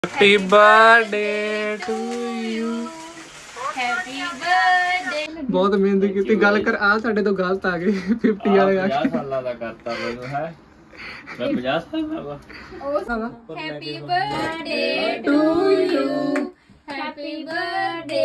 Happy birthday to you. Happy birthday. बहुत मेहनत की गल कर आ साडे तो गलत आ गए 50 वाले आ 50 साल का करता मैनू है मैं 50 साल का happy birthday to you. Happy birthday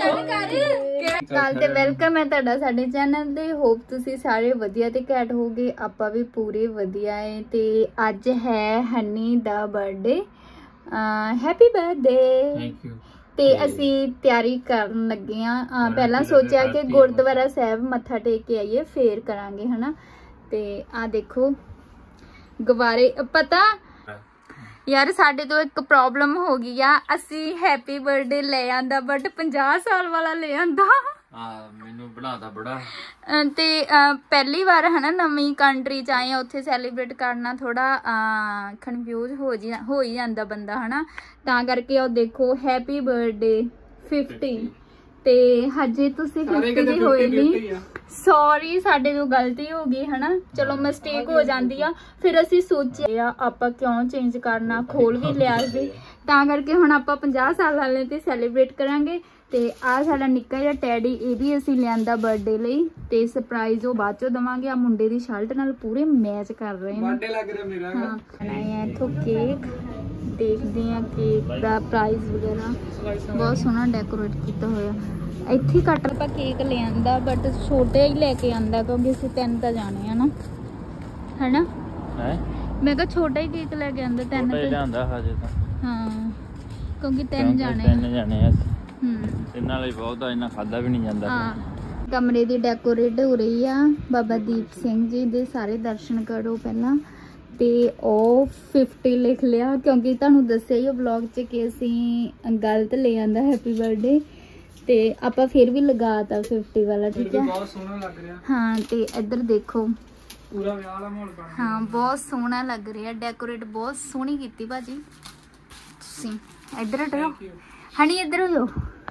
ਕੱਲ ਤੇ ਵੈਲਕਮ ਹੈ ਤੁਹਾਡਾ ਸਾਡੇ ਚੈਨਲ ਤੇ। ਹੋਪ ਤੁਸੀਂ ਸਾਰੇ ਵਧੀਆ ਤੇ ਘੈਂਟ ਹੋਗੇ। ਆਪਾਂ ਵੀ ਪੂਰੇ ਵਧੀਆ ਹੈ ਤੇ ਅੱਜ ਹੈ ਹਨੀ ਦਾ birthday. Happy birthday. Thank you. ਤੇ ਅਸੀਂ ਤਿਆਰੀ ਕਰਨ ਲੱਗੇ ਆ। ਪਹਿਲਾਂ ਸੋਚਿਆ ਕਿ ਗੁਰਦੁਆਰਾ ਸਾਹਿਬ ਮੱਥਾ ਟੇਕ ਕੇ ਆਈਏ ਫੇਰ ਕਰਾਂਗੇ ਹਨਾ। ਤੇ ਆ ਦੇਖੋ ਗੁਬਾਰੇ। ਪਤਾ ਯਾਰ ਸਾਡੇ ਤੋਂ ਇੱਕ ਪ੍ਰੋਬਲਮ ਹੋ ਗਈ ਆ। ਅਸੀਂ ਹੈਪੀ ਬਰਥਡੇ ਲੈ ਆਂਦਾ ਬਟ 50 ਸਾਲ ਵਾਲਾ ਲੈ ਆਂਦਾ। ਮੈਨੂੰ ਬਣਾਤਾ ਬੜਾ ਤੇ ਪਹਿਲੀ ਵਾਰ ਹਨਾ ਨਵੀਂ ਕੰਟਰੀ ਚ ਆਏ ਆ। ਉੱਥੇ ਸੈਲੀਬ੍ਰੇਟ ਕਰਨਾ ਥੋੜਾ ਕਨਫਿਊਜ਼ ਹੋ ਹੀ ਜਾਂਦਾ ਬੰਦਾ ਹਨਾ। ਤਾਂ ਕਰਕੇ ਉਹ ਦੇਖੋ ਹੈਪੀ ਬਰਥਡੇ 50 ਤੇ ਹਜੇ ਤੁਸੀਂ 50 ਦੇ ਹੋਏ ਨਹੀਂ। ਸੌਰੀ ਸਾਡੇ ਤੋਂ ਗਲਤੀ ਹੋ ਗਈ ਹਨਾ। ਚਲੋ ਮਿਸਟੇਕ ਹੋ ਜਾਂਦੀ ਆ। ਫਿਰ ਅਸੀਂ ਸੋਚਿਆ ਆਪਾਂ ਕਿਉਂ ਚੇਂਜ ਕਰਨਾ, ਖੋਲ ਵੀ ਲਿਆ ਸੀ। ਤਾਂ ਕਰਕੇ ਹੁਣ ਆਪਾਂ 50 ਸਾਲ ਵਾਲੇ ਤੇ ਸੈਲੀਬ੍ਰੇਟ ਕਰਾਂਗੇ। ਤੇ ਆ ਸਾਡਾ ਨਿੱਕਾ ਜਿਹਾ ਟੈਡੀ, ਇਹ ਵੀ ਅਸੀਂ ਲਿਆਂਦਾ ਬਰਥਡੇ ਲਈ ਤੇ ਸਰਪ੍ਰਾਈਜ਼ ਉਹ ਬਾਅਦ ਚੋਂ ਦਵਾਂਗੇ। ਆ ਮੁੰਡੇ ਦੀ ਸ਼ਰਟ ਨਾਲ ਪੂਰੇ ਮੈਚ ਕਰ ਰਹੇ ਨੇ। ਬਰਥਡੇ ਲੱਗ ਰਿਹਾ ਮੇਰਾ। ਹਾਂ ਬਣਾਇਆ ਇੱਥੋਂ ਕੇਕ। ਦੇਖਦੇ ਆ ਕੇਕ ਦਾ ਪ੍ਰਾਈਸ ਵਗੈਰਾ। ਬਹੁਤ ਸੋਹਣਾ ਡੈਕੋਰੇਟ ਕੀਤਾ ਹੋਇਆ। ਇੱਥੇ ਹੀ ਕੱਟ ਆਪਾਂ ਕੇਕ ਲੈ ਆਂਦਾ ਬਟ ਛੋਟਾ ਹੀ ਲੈ ਕੇ ਆਂਦਾ ਕਿਉਂਕਿ ਅਸੀਂ 3 ਤਾਂ ਜਾਣੇ ਆ ਨਾ ਹਨਾ। ਹੈ ਮੈਂ ਕਿਹਾ ਛੋਟਾ ਹੀ ਕੇਕ ਲੈ ਕੇ ਆਂਦਾ 3 ਤਾਂ ਲਿਆਂਦਾ ਹਜੇ ਤਾਂ। ਹਾਂ ਕਿਉਂਕਿ 3 ਜਾਣੇ ਆ। 3 ਜਾਣੇ ਆ ਤੇ ਨਾਲ ਹੀ ਬਹੁਤ ਆ, ਇੰਨਾ ਖਾਦਾ ਵੀ ਨਹੀਂ ਜਾਂਦਾ। ਹਾਂ ਕਮਰੇ ਦੀ ਡੈਕੋਰੇਟ ਹੋ ਰਹੀ ਆ। ਬਾਬਾ ਦੀਪ ਸਿੰਘ ਜੀ ਦੇ ਸਾਰੇ ਦਰਸ਼ਨ ਕਰੋ ਪਹਿਲਾਂ। ਤੇ ਉਹ 50 ਲਿਖ ਲਿਆ ਕਿਉਂਕਿ ਤੁਹਾਨੂੰ ਦੱਸਿਆ ਹੀ ਵਲੌਗ 'ਚ ਕਿ ਅਸੀਂ ਗਲਤ ਲੈ ਆਂਦਾ ਹੈਪੀ ਬਰਥਡੇ। ਤੇ ਆਪਾਂ ਫਿਰ ਵੀ ਲਗਾਤਾ 50 ਵਾਲਾ। ਠੀਕ ਹੈ ਬਹੁਤ ਸੋਹਣਾ ਲੱਗ ਰਿਹਾ। ਹਾਂ ਤੇ ਇੱਧਰ ਦੇਖੋ ਪੂਰਾ ਵਿਆਹ ਵਾਲਾ ਮਾਹੌਲ ਬਣ ਗਿਆ। ਹਾਂ ਬਹੁਤ ਸੋਹਣਾ ਲੱਗ ਰਿਹਾ। ਡੈਕੋਰੇਟ ਬਹੁਤ ਸੋਹਣੀ ਕੀਤੀ ਭਾਜੀ ਤੁਸੀਂ। ਇੱਧਰ ਹਟੋ ਹਣੀ, ਇੱਧਰ ਹੋ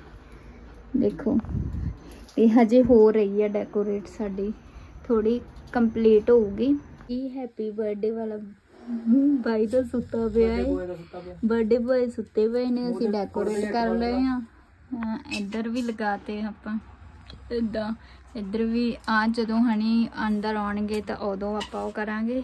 ਦੇਖੋ। ਤੇ ਹਜੇ ਹੋ ਰਹੀ ਹੈ ਡੈਕੋਰੇਟ ਸਾਡੀ, ਥੋੜੀ ਕੰਪਲੀਟ ਹੋਊਗੀ। ਇਹ ਹੈਪੀ ਬਰਥਡੇ ਵਾਲਾ ਬਾਈ ਦਾ ਸੁੱਤਾ ਪਿਆ ਹੈ। ਬਰਥਡੇ ਬॉय ਸੁੱਤੇ ਪਏ ਨੇ। ਅਸੀਂ ਡੈਕੋਰੇਟ ਕਰ ਰਹੇ ਹਾਂ। ਇੱਧਰ ਵੀ ਲਗਾਤੇ ਆਪਾਂ ਇੱਦਾਂ। ਇੱਧਰ ਵੀ ਆ ਜਦੋਂ ਹਣੀ ਅੰਦਰ ਆਉਣਗੇ ਤਾਂ ਉਦੋਂ ਆਪਾਂ ਉਹ ਕਰਾਂਗੇ।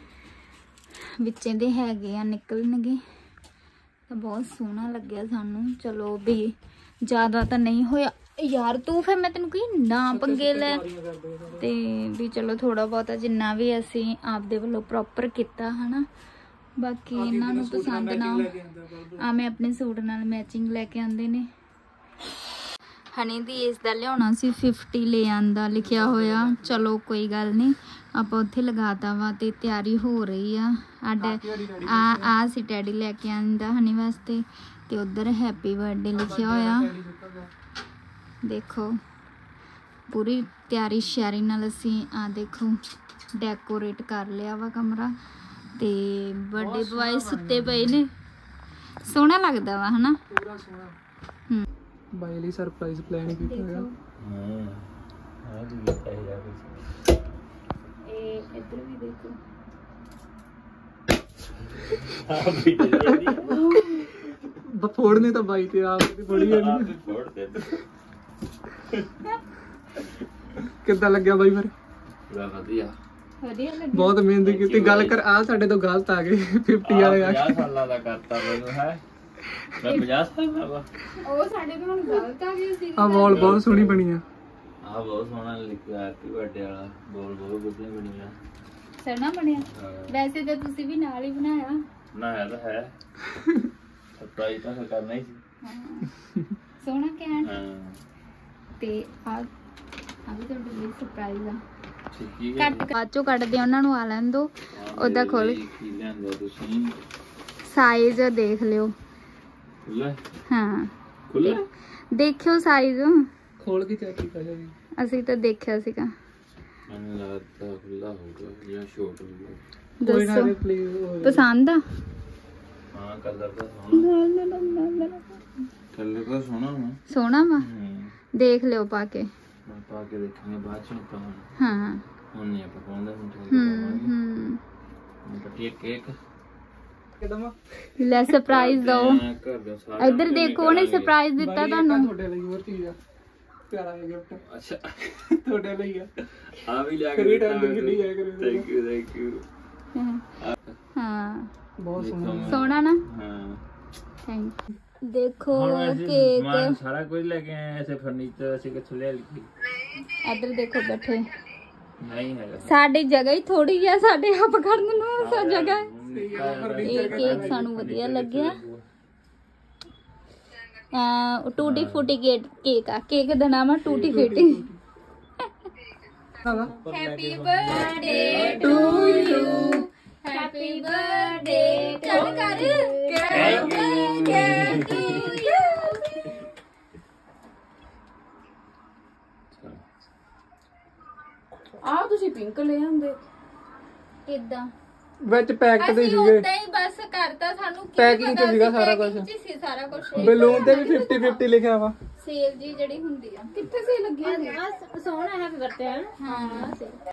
ਵਿੱਚੇ ਦੇ ਹੈਗੇ ਆ ਨਿਕਲਣਗੇ ਤਾਂ ਬਹੁਤ ਸੋਹਣਾ ਲੱਗਿਆ ਸਾਨੂੰ। ਚਲੋ ਵੀ ਜ਼ਿਆਦਾ ਤਾਂ ਨਹੀਂ ਹੋਇਆ ਯਾਰ ਤੂੰ। ਫਿਰ ਮੈਂ ਤੈਨੂੰ ਕਹੀ ਨਾ ਪੰਗੇ ਲੈ ਤੇ ਵੀ ਚਲੋ ਥੋੜਾ ਬਹੁਤਾ ਜਿੰਨਾ ਵੀ ਅਸੀਂ ਆਪਦੇ ਵੱਲੋਂ ਪ੍ਰੋਪਰ ਕੀਤਾ ਹਨਾ। ਬਾਕੀ ਇਹਨਾਂ ਨੂੰ ਪਸੰਦ ਨਾ ਆ। ਮੈਂ ਆਪਣੇ ਸੂਟ ਨਾਲ ਮੈਚਿੰਗ ਲੈ ਕੇ ਆਂਦੇ ਨੇ। ਹਨੀ ਦੀ ਇਸ ਦਾ ਲਿਆਉਣਾ ਸੀ 50 ਲੈ ਆਂਦਾ ਲਿਖਿਆ ਹੋਇਆ। ਚਲੋ ਕੋਈ ਗੱਲ ਨਹੀਂ ਆਪਾਂ ਉੱਥੇ ਲਗਾਤਾ ਵਾ ਤੇ ਤਿਆਰੀ ਹੋ ਰਹੀ ਆ। ਆ ਸੀ ਟੈਡੀ ਲੈ ਕੇ ਆਂਦਾ ਹਨੀ ਵਾਸਤੇ ਤੇ ਉਧਰ ਹੈਪੀ ਬਰਥਡੇ ਲਿਖਿਆ ਹੋਇਆ। ਦੇਖੋ ਪੂਰੀ ਤਿਆਰੀ ਸ਼ਿਆਰੀ ਨਾਲ ਅਸੀਂ ਆ ਦੇਖੋ ਡੈਕੋਰੇਟ ਕਰ ਲਿਆ ਵਾ ਕਮਰਾ। ਤੇ ਬਰਥਡੇ ਬॉय ਸੁੱਤੇ ਪਏ ਨੇ। ਸੋਹਣਾ ਲੱਗਦਾ ਵਾ ਹਨਾ। ਪੂਰਾ ਸੋਹਣਾ ਬਾਈ ਲਈ ਸਰਪ੍ਰਾਈਜ਼ ਪਲਾਨ ਕੀਤਾ ਹੋਇਆ। ਹਾਂ ਆ ਵੀ ਚਾਹੀਦਾ ਇਹ ਇੱਧਰ ਵੀ ਦੇਖੋ। ਆ ਵੀ ਫੋੜਨੇ ਤਾਂ ਬਾਈ ਤੇ ਆਪ ਦੀ ਬੜੀ ਹੈ। ਫੋੜ ਦੇ ਕਿੱਦਾਂ ਲੱਗਿਆ ਬਾਈ ਫਿਰ? ਪੂਰਾ ਵਧੀਆ ਵਧੀਆ ਲੱਗਿਆ। ਬਹੁਤ ਮਿਹਨਤ ਕੀਤੀ ਗਲ ਕਰ ਆ ਸਾਡੇ ਤੋਂ ਗਲਤ ਆ ਗਏ 50 ਵਾਲੇ ਆ 50 ਸਾਲਾਂ ਦਾ ਕਰਤਾ ਮੈਨੂੰ ਹੈ। ਮੈਂ 50 ਸਾਲ ਦਾ ਉਹ ਸਾਡੇ ਤੋਂ ਹੁਣ ਗਲਤ ਆ ਗਈ ਸੀ। ਆ ਵਾਲ ਬਹੁਤ ਸੋਹਣੀ ਬਣੀ ਆ। ਆ ਬਹੁਤ ਸੋਹਣਾ ਲਿਖਿਆ ਹੈਪੀ ਬਰਥਡੇ ਵਾਲਾ ਬੋਲ ਬਹੁਤ ਵਧੀਆ ਬਣਿਆ। ਸੋਹਣਾ ਬਣਿਆ। ਵੈਸੇ ਤਾਂ ਤੁਸੀਂ ਵੀ ਨਾਲ ਹੀ ਬਣਾਇਆ। ਬਣਾਇਆ ਤਾਂ ਹੈ ਸਰਪ੍ਰਾਈਜ਼ ਤਾਂ ਕਰਨਾ ਹੀ ਸੀ। ਸੋਹਣਾ ਕਹਿਣ। ਹਾਂ ਤੇ ਆ ਵੀ ਤੁਹਾਡੇ ਲਈ ਸਰਪ੍ਰਾਈਜ਼ ਆ। ਠੀਕ ਹੈ ਕੱਟ ਬਾਅਦ ਚੋਂ ਕੱਟਦੇ ਉਹਨਾਂ ਨੂੰ ਆ ਲੈਣ ਦੋ। ਉਹਦਾ ਖੋਲ ਕੀ ਲਿਆਂਦਾ ਤੁਸੀਂ? ਸਾਈਜ਼ ਦੇਖ ਲਿਓ। ਖੁੱਲਾ ਹਾਂ ਖੁੱਲਾ ਦੇਖਿਓ ਸਾਈਜ਼। ਖੋਲ ਕੇ ਚੈੱਕ ਕੀਤਾ ਜਾਵੇ। ਅਸੀਂ ਤਾਂ ਦੇਖਿਆ ਸੀਗਾ। ਮੈਨੂੰ ਲੱਗਦਾ ਖੁੱਲਾ ਹੋਊਗਾ ਜਾਂ ਸ਼ੋਰਟ ਹੋਊਗਾ। ਦੱਸੋ ਪਸੰਦ ਆ? ਹਾਂ ਕਲਰ ਤਾਂ ਸੋਹਣਾ। ਕਲਰ ਤਾਂ ਸੋਹਣਾ ਵਾ। ਸੋਹਣਾ ਵਾ। ਦੇਖ ਲਿਓ ਪਾ ਕੇ। ਮੈਂ ਪਾ ਕੇ ਦੇਖਾਂਗੇ ਬਾਅਦ ਚ ਪਾਉਣਾ। ਹਾਂ ਹੁਣ ਨਹੀਂ ਆਪਾਂ ਪਾਉਂਦੇ ਹੁਣ ਹੂੰ ਕੱਟੀਏ ਕੇਕ। ਲੈ ਸਰਪ੍ਰਾਈਜ਼ ਦੋ। ਘਰ ਦੇ ਸਾਰੇ ਇੱਧਰ ਦੇਖੋ ਉਹਨੇ ਸਰਪ੍ਰਾਈਜ਼ ਦਿੱਤਾ ਤੁਹਾਨੂੰ। ਤੁਹਾਡੇ ਲਈ ਹੋਰ ਚੀਜ਼ ਆ, ਪਿਆਰਾ ਜਿਹਾ ਗਿਫਟ ਅੱਛਾ ਤੁਹਾਡੇ ਲਈ ਆ। ਆ ਵੀ ਲਿਆ ਕੇ ਕਰੀ ਟਾਈਮ ਦੀ ਖੇਡੀ ਹੈ ਕਰੀ। ਥੈਂਕ ਯੂ ਹਾਂ ਬਹੁਤ ਸੋਹਣਾ ਸੋਹਣਾ ਨਾ। ਹਾਂ ਥੈਂਕ ਯੂ। ਦੇਖੋ ਹੁਣ ਕੇਕ ਸਮਾਨ ਸਾਰਾ ਕੁਝ ਲੈ ਕੇ ਆਏ ਐਸੇ ਫਰਨੀਚਰ ਅਸੀਂ ਕਿੱਥੋਂ ਲੈ ਲਈ ਇੱਧਰ ਦੇਖੋ ਬੈਠੇ। ਨਹੀਂ ਹੈਗਾ ਸਾਡੀ ਜਗ੍ਹਾ ਹੀ ਥੋੜੀ ਆ, ਸਾਡੇ ਆਪ ਕਰਨ ਨੂੰ ਸਾ ਜਗ੍ਹਾ। ਇਹ ਕੇਕ ਸਾਨੂੰ ਵਧੀਆ ਲੱਗਿਆ। ਟੂਟੀ ਫੂਟੀ ਕੇਕ ਆ। ਕੇਕ ਦਾ ਨਾਮ ਆ tutti frutti. Happy birthday to you, happy birthday ਕਰ ਟੂ ਯੂ। ਆ ਤੁਸੀਂ ਪਿੰਕ ਲੈ ਆਂਦੇ ਕਿੱਦਾਂ ਵਿੱਚ ਪੈਕਟ ਦੇ ਅਸੀਂ ਸੀਗੇ, ਉਦਾਂ ਹੀ ਬਸ ਕਰਤਾ। ਸਾਨੂੰ ਕੀ ਪੈਕਿੰਗ ਚ ਸੀਗਾ ਸਾਰਾ ਕੁਝ। ਸੀ ਸਾਰਾ ਕੁਝ। ਬਲੂਨ ਤੇ ਵੀ 50-50 ਲਿਖਿਆ ਵਾ। ਸੇਲ ਜੀ ਜਿਹੜੀ ਹੁੰਦੀ ਆ ਕਿੱਥੇ ਸੇ ਲੱਗੀ ਆ ਸੋਹਣਾ ਹੈ ਵਰਤੇ ਹਨ। ਹਾਂ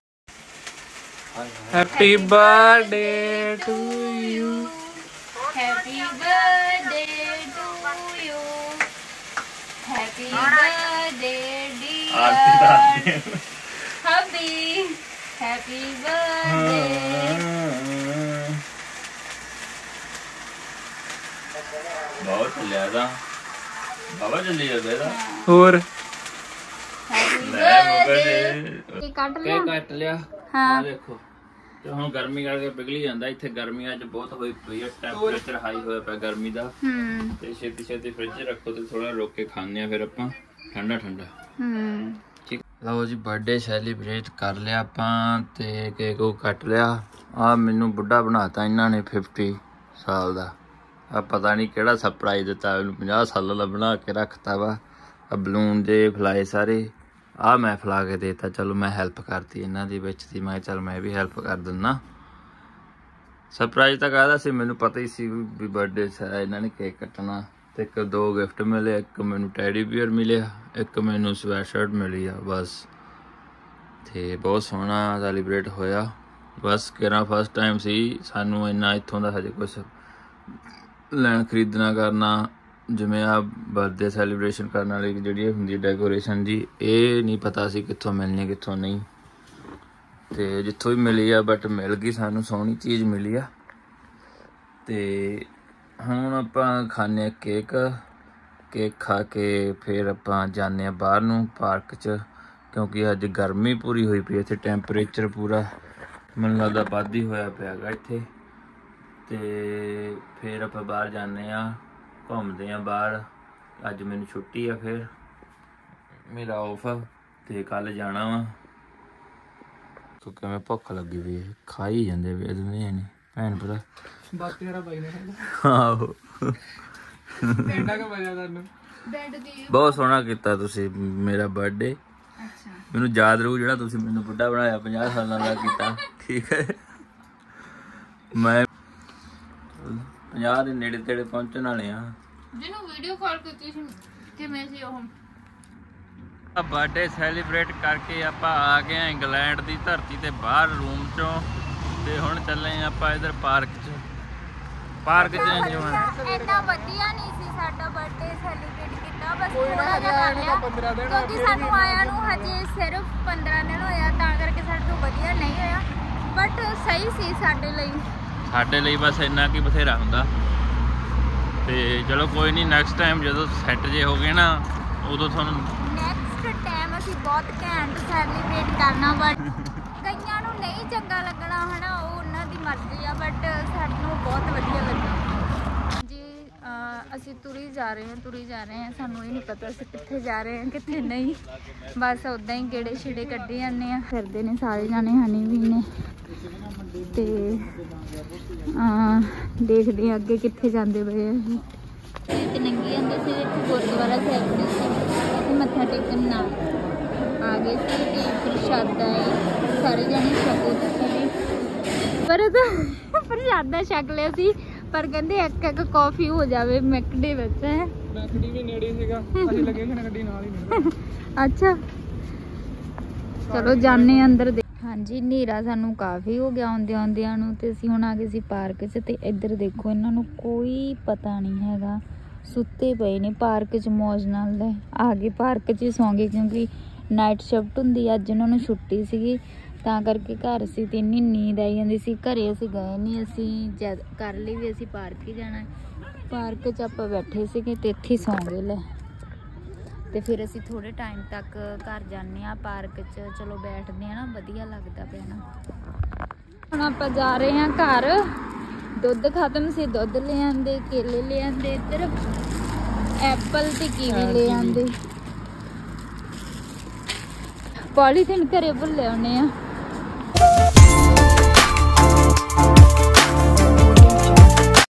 happy birthday to you, happy birthday to you, happy birthday dear hubby, happy birthday. ਬਹੁਤ ਚੱਲਿਆ ਦਾ ਬਾਬਾ ਚੱਲੀ ਜਾਂਦਾ ਇਹਦਾ। ਹੋਰ ਲੈ ਮਗਰ ਇਹ ਕੱਟ ਲਿਆ। ਕੱਟ ਲਿਆ। ਹਾਂ ਆ ਦੇਖੋ ਤੇ ਹੁਣ ਗਰਮੀ ਕਰਕੇ ਪਿਘਲੀ ਜਾਂਦਾ। ਇੱਥੇ ਗਰਮੀਆਂ 'ਚ ਬਹੁਤ ਹੋਈ ਪਈ ਹੈ, ਟੈਂਪਰੇਚਰ ਹਾਈ ਹੋਇਆ ਪਿਆ ਗਰਮੀ ਦਾ। ਤੇ ਛੇਤੀ ਛੇਤੀ ਫ੍ਰਿਜ 'ਚ ਰੱਖੋ ਤੇ ਥੋੜਾ ਰੋਕ ਕੇ ਖਾਂਦੇ ਆ ਫਿਰ ਆਪਾਂ ਠੰਡਾ ਠੰਡਾ। ਠੀਕ ਲਓ ਜੀ, ਬਰਥਡੇ ਸੈਲੀਬ੍ਰੇਟ ਕਰ ਲਿਆ ਆਪਾਂ ਤੇ ਕੇਕ ਉਹ ਕੱਟ ਲਿਆ। ਆ ਮੈਨੂੰ ਬੁੱਢਾ ਬਣਾਤਾ ਇਹਨਾਂ ਨੇ 50 ਸਾਲ ਦਾ। ਆ ਪਤਾ ਨਹੀਂ ਕਿਹੜਾ ਸਰਪ੍ਰਾਈਜ਼ ਦਿੱਤਾ ਇਹਨੂੰ, 50 ਸਾਲਾਂ ਦਾ ਬਣਾ ਕੇ ਰੱਖਤਾ ਵਾ। ਆ ਬਲੂਨ ਜੇ ਫਲਾਏ ਸਾਰੇ ਆ ਮੈਂ ਫਲਾ ਕੇ ਦੇਤਾ। ਚਲੋ ਮੈਂ ਹੈਲਪ ਕਰਤੀ ਇਹਨਾਂ ਦੀ ਵਿੱਚ ਦੀ। ਮੈਂ ਚੱਲ ਮੈਂ ਵੀ ਹੈਲਪ ਕਰ ਦਿੰਦਾ। ਸਰਪ੍ਰਾਈਜ਼ ਤਾਂ ਕਾਹਦਾ ਸੀ, ਮੈਨੂੰ ਪਤਾ ਹੀ ਸੀ ਵੀ ਬਰਥਡੇ ਇਹਨਾਂ ਨੇ ਕੇਕ ਕੱਟਣਾ। ਤੇ ਇੱਕ 2 ਗਿਫਟ ਮਿਲੇ, ਇੱਕ ਮੈਨੂੰ ਟੈਡੀ ਬੀਅਰ ਮਿਲਿਆ, ਇੱਕ ਮੈਨੂੰ ਸਵੈਟਸ਼ਰਟ ਮਿਲੀ ਆ ਬਸ। ਤੇ ਬਹੁਤ ਸੋਹਣਾ ਸੈਲੀਬ੍ਰੇਟ ਹੋਇਆ। ਬਸ ਕਿਹੜਾ ਫਸਟ ਟਾਈਮ ਸੀ ਸਾਨੂੰ ਇੰਨਾ ਇੱਥੋਂ ਦਾ ਹਜੇ ਕੁਛ ਲੈਣ ਖਰੀਦਣਾ ਕਰਨਾ। ਜਿਵੇਂ ਆ ਬਰਥਡੇ ਸੈਲੀਬ੍ਰੇਸ਼ਨ ਕਰਨ ਵਾਲੀ ਜਿਹੜੀ ਹੁੰਦੀ ਡੈਕੋਰੇਸ਼ਨ ਜੀ, ਇਹ ਨਹੀਂ ਪਤਾ ਸੀ ਕਿੱਥੋਂ ਮਿਲਣੀ ਕਿੱਥੋਂ ਨਹੀਂ। ਤੇ ਜਿੱਥੋਂ ਵੀ ਮਿਲੀ ਆ ਬਟ ਮਿਲ ਗਈ ਸਾਨੂੰ, ਸੋਹਣੀ ਚੀਜ਼ ਮਿਲੀ ਆ। ਤੇ ਹੁਣ ਆਪਾਂ ਖਾਂਦੇ ਹਾਂ ਕੇਕ। ਕੇਕ ਖਾ ਕੇ ਫਿਰ ਆਪਾਂ ਜਾਂਦੇ ਹਾਂ ਬਾਹਰ ਨੂੰ ਪਾਰਕ 'ਚ, ਕਿਉਂਕਿ ਅੱਜ ਗਰਮੀ ਪੂਰੀ ਹੋਈ ਪਈ ਇੱਥੇ। ਟੈਂਪਰੇਚਰ ਪੂਰਾ ਮੈਨੂੰ ਲੱਗਦਾ ਵੱਧ ਹੀ ਹੋਇਆ ਪਿਆ ਗਾ ਇੱਥੇ। ਤੇ ਫਿਰ ਆਪਾਂ ਬਾਹਰ ਜਾਂਦੇ ਹਾਂ, ਘੁੰਮਦੇ ਹਾਂ ਬਾਹਰ। ਅੱਜ ਮੈਨੂੰ ਛੁੱਟੀ ਆ, ਫਿਰ ਮੇਰਾ ਆਫ ਆ ਤੇ ਕੱਲ ਜਾਣਾ ਵਾ। ਕਿਉਂਕਿ ਮੈਂ ਭੁੱਖ ਲੱਗੀ ਵੀ ਖਾ ਹੀ ਜਾਂਦੇ ਵੇ ਦੋਵੇਂ ਨੇ ਭੈਣ ਭਰਾ। ਬਾਤ ਤੇਰਾ ਬਾਈ ਨੇ ਆਹੋ ਐਡਾ ਕੋ ਵਜਾ ਤੁਹਾਨੂੰ। ਬਹੁਤ ਸੋਹਣਾ ਕੀਤਾ ਤੁਸੀਂ ਮੇਰਾ ਬਰਥਡੇ। ਮੈਨੂੰ ਯਾਦ ਰਹੂ ਜਿਹੜਾ ਤੁਸੀਂ ਮੈਨੂੰ ਬੁੱਢਾ ਬਣਾਇਆ 50 ਸਾਲਾਂ ਦਾ ਕੀਤਾ। ਠੀਕ ਹੈ, ਮੈਂ 50 ਦੇ ਨੇੜੇ ਤੇੜੇ ਪਹੁੰਚਣ ਵਾਲੇ ਆ। ਜਿਹਨੂੰ ਵੀਡੀਓ ਕਾਲ ਕੀਤੀ ਸੀ ਕਿਵੇਂ ਸੀ ਉਹ। ਬਰਥਡੇ ਸੈਲੀਬ੍ਰੇਟ ਕਰਕੇ ਆਪਾਂ ਆ ਗਏ ਆ ਇੰਗਲੈਂਡ ਦੀ ਧਰਤੀ ਤੇ ਬਾਹਰ ਰੂਮ ਚੋਂ। ਤੇ ਹੁਣ ਚੱਲੇ ਆਪਾਂ ਇਧਰ ਪਾਰਕ 'ਚ। ਪਾਰਕ 'ਚ ਇੰਨਾ ਵਧੀਆ ਨਹੀਂ ਸੀ ਸਾਡਾ ਬਰਥਡੇ ਸੈਲੀਬ੍ਰੇਟ ਕੀਤਾ, ਬਸ ਥੋੜਾ ਜਿਹਾ ਕਰ ਲਿਆ ਕਿਉਂਕਿ ਸਾਨੂੰ ਆਇਆ ਨੂੰ ਹਜੇ ਸਿਰਫ 15 ਦਿਨ ਹੋਇਆ, ਤਾਂ ਕਰਕੇ ਸਾਡੇ ਤੋਂ ਵਧੀਆ ਨਹੀਂ ਹੋਇਆ। ਬਟ ਸਹੀ ਸੀ ਸਾਡੇ ਲਈ। ਸਾਡੇ ਲਈ ਬਸ ਇੰਨਾ ਕੀ ਬਥੇਰਾ ਹੁੰਦਾ। ਤੇ ਚਲੋ ਕੋਈ ਨਹੀਂ, ਨੈਕਸਟ ਟਾਈਮ ਜਦੋਂ ਸੈੱਟ ਜੇ ਹੋ ਗਏ ਨਾ ਉਦੋਂ ਤੁਹਾਨੂੰ ਨੈਕਸਟ ਟਾਈਮ ਅਸੀਂ ਬਹੁਤ ਘੈਂਟ ਸੈਲੀਬ੍ਰੇਟ ਕਰਨਾ। ਬਟ ਕਈਆਂ ਨੂੰ ਨਹੀਂ ਚੰਗਾ ਲੱਗਣਾ ਹਨਾ, ਉਹ ਉਹਨਾਂ ਦੀ ਮਰਜ਼ੀ ਆ, ਬਟ ਸਾਨੂੰ ਬਹੁਤ ਵਧੀਆ ਲੱਗਾ ਜੀ। ਅਸੀਂ ਤੁਰੀ ਜਾ ਰਹੇ ਹਾਂ, ਸਾਨੂੰ ਇਹ ਨਹੀਂ ਪਤਾ ਅਸੀਂ ਕਿੱਥੇ ਜਾ ਰਹੇ ਹਾਂ ਕਿੱਥੇ ਨਹੀਂ। ਬਸ ਉੱਦਾਂ ਹੀ ਗੇੜੇ ਛੇੜੇ ਕੱਢੀ ਜਾਂਦੇ ਆ। ਫਿਰਦੇ ਨੇ ਸਾਰੇ ਜਾਣੇ, ਹਨੀ ਵੀ ਨੇ। ਤੇ ਦੇਖਦੇ ਆ ਅੱਗੇ ਕਿੱਥੇ ਜਾਂਦੇ ਪਏ ਆ। ਇਹ ਨੰਗੀ ਜਾਂਦੇ ਸੀ ਇੱਥੇ ਗੁਰਦੁਆਰਾ ਸਾਹਿਬ ਦੇ ਸੀ, ਮੱਥਾ ਟੇਕਣ ਨਾਲ ਆ ਗਏ ਸੀ। ਤੇ ਪ੍ਰਸ਼ਾਦਾ ਹੈ, ਸਾਰੇ ਜਾਣੇ ਛਕੋ ਤੁਸੀਂ ਵੀ। ਪਰ ਪ੍ਰਸ਼ਾਦਾ ਛਕ ਲਿਆ ਸੀ, ਪਰ ਕਹਿੰਦੇ ਇੱਕ ਕੌਫੀ ਹੋ ਜਾਵੇ ਮੈਕਡੀ ਵਿੱਚ। ਹੈ ਮੈਕਡੀ ਵੀ ਨੇੜੇ ਸੀਗਾ, ਅਸੀਂ ਲੱਗੇ ਕਿ ਗੱਡੀ ਨਾਲ ਹੀ। ਅੱਛਾ ਚਲੋ ਜਾਣੇ ਅੰਦਰ। ਹਾਂਜੀ ਹਨੇਰਾ ਸਾਨੂੰ ਕਾਫੀ ਹੋ ਗਿਆ ਆਉਂਦਿਆਂ ਨੂੰ ਤੇ ਅਸੀਂ ਹੁਣ ਆ ਗਏ ਸੀ ਪਾਰਕ 'ਚ ਤੇ ਇੱਧਰ ਦੇਖੋ ਇਹਨਾਂ ਨੂੰ ਕੋਈ ਪਤਾ ਨਹੀਂ ਹੈਗਾ, ਸੁੱਤੇ ਪਏ ਨੇ ਪਾਰਕ 'ਚ ਮੌਜ ਨਾਲ। ਆ ਗਏ ਪਾਰਕ 'ਚ ਸੌਂ ਗਏ ਕਿਉਂਕਿ ਨਾਈਟ ਸ਼ਿਫਟ ਹੁੰਦੀ, ਅੱਜ ਉਹਨਾਂ ਨੂੰ ਛੁੱਟੀ ਸੀਗੀ ਤਾਂ ਕਰਕੇ ਘਰ ਸੀ ਤੇ ਇੰਨੀ ਨੀਂਦ ਆਈ ਜਾਂਦੀ ਸੀ। ਘਰੇ ਅਸੀਂ ਗਏ ਨਹੀਂ, ਅਸੀਂ ਜਦ ਕਰ ਲਈ ਵੀ ਅਸੀਂ ਪਾਰਕ ਹੀ ਜਾਣਾ। ਪਾਰਕ 'ਚ ਆਪਾਂ ਬੈਠੇ ਸੀਗੇ ਤੇ ਇੱਥੇ ਸੌਂ ਗਏ ਲੈ। ਤੇ ਫਿਰ ਅਸੀਂ ਥੋੜੇ ਟਾਈਮ ਤੱਕ ਘਰ ਜਾਂਦੇ ਆ ਪਾਰਕ 'ਚ, ਚਲੋ ਬੈਠਦੇ ਆ ਨਾ, ਵਧੀਆ ਲੱਗਦਾ ਪਿਆ ਨਾ। ਹੁਣ ਆਪਾਂ ਜਾ ਰਹੇ ਹਾਂ ਘਰ। ਦੁੱਧ ਖਤਮ ਸੀ, ਦੁੱਧ ਲੈ ਆਂਦੇ, ਕੇਲੇ ਲੈ ਆਂਦੇ, ਇੱਧਰ ਐਪਲ ਤੇ ਕੀਵੀ ਲੈ ਆਂਦੇ। ਪੋਲੀਥੀਨ ਘਰੇ ਭੁੱਲੇ ਆਉਣੇ ਆ।